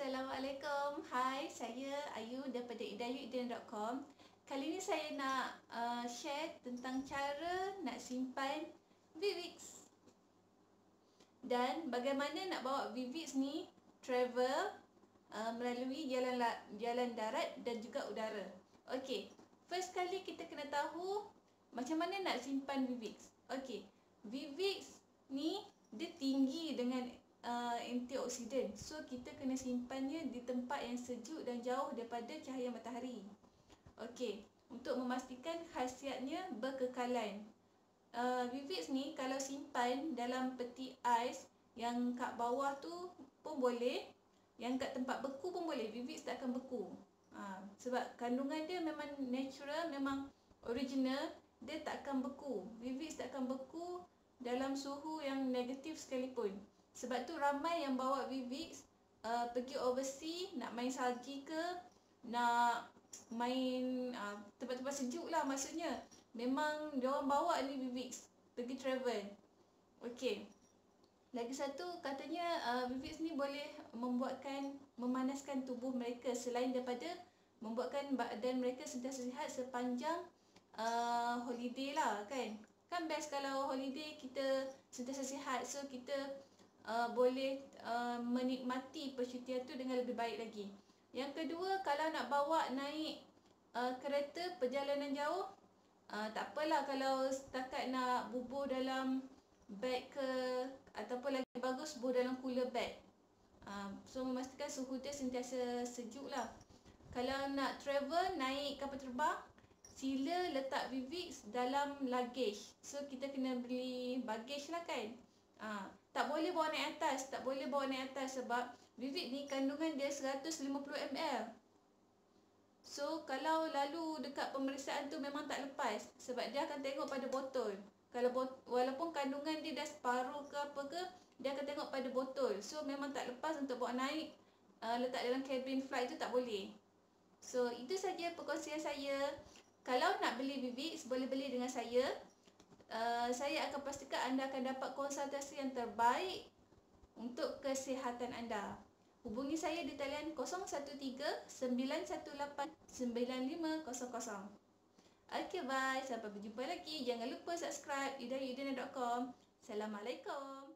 Assalamualaikum. Hai, saya Ayu daripada idayuidin.com. Kali ni saya nak share tentang cara nak simpan Vivix dan bagaimana nak bawa Vivix ni travel melalui jalan darat dan juga udara. Okey, first kali kita kena tahu macam mana nak simpan Vivix. Okey, Vivix ni dia tinggi dengan antioksidan. So kita kena simpannya di tempat yang sejuk dan jauh daripada cahaya matahari. Okey, untuk memastikan khasiatnya berkekalan. Vivix ni kalau simpan dalam peti ais yang kat bawah tu pun boleh, yang kat tempat beku pun boleh. Vivix tak akan beku. Sebab kandungan dia memang natural, memang original, dia tak akan beku. Vivix tak akan beku dalam suhu yang negatif sekalipun. Sebab tu ramai yang bawa Vivix pergi overseas, nak main salji ke, nak main tempat-tempat sejuk lah maksudnya. Memang diorang bawa ni Vivix pergi travel. Okey, lagi satu katanya Vivix ni boleh memanaskan tubuh mereka, selain daripada membuatkan badan mereka sentiasa sihat sepanjang holiday lah kan. Kan best kalau holiday kita sentiasa sihat, so kita boleh menikmati percutian tu dengan lebih baik lagi. Yang kedua, kalau nak bawa naik kereta perjalanan jauh, tak apalah kalau setakat nak bubuh dalam beg ke, ataupun lagi bagus bubuh dalam cooler bag. So memastikan suhu dia sentiasa sejuk lah. Kalau nak travel naik kapal terbang, sila letak Vivix dalam luggage. So kita kena beli baggage lah kan. Tak boleh bawa naik atas, sebab Vivix ni kandungan dia 150 ml. So kalau lalu dekat pemeriksaan tu memang tak lepas, sebab dia akan tengok pada botol. Kalau walaupun kandungan dia dah separuh ke apa ke, dia akan tengok pada botol. So memang tak lepas untuk bawa naik, letak dalam cabin flight tu tak boleh. So itu saja perkongsian saya. Kalau nak beli Vivix, boleh beli dengan saya. Saya akan pastikan anda akan dapat konsultasi yang terbaik untuk kesihatan anda. Hubungi saya di talian 013-918-9500. Okey, bye. Sampai berjumpa lagi. Jangan lupa subscribe idayuidin.com. Assalamualaikum.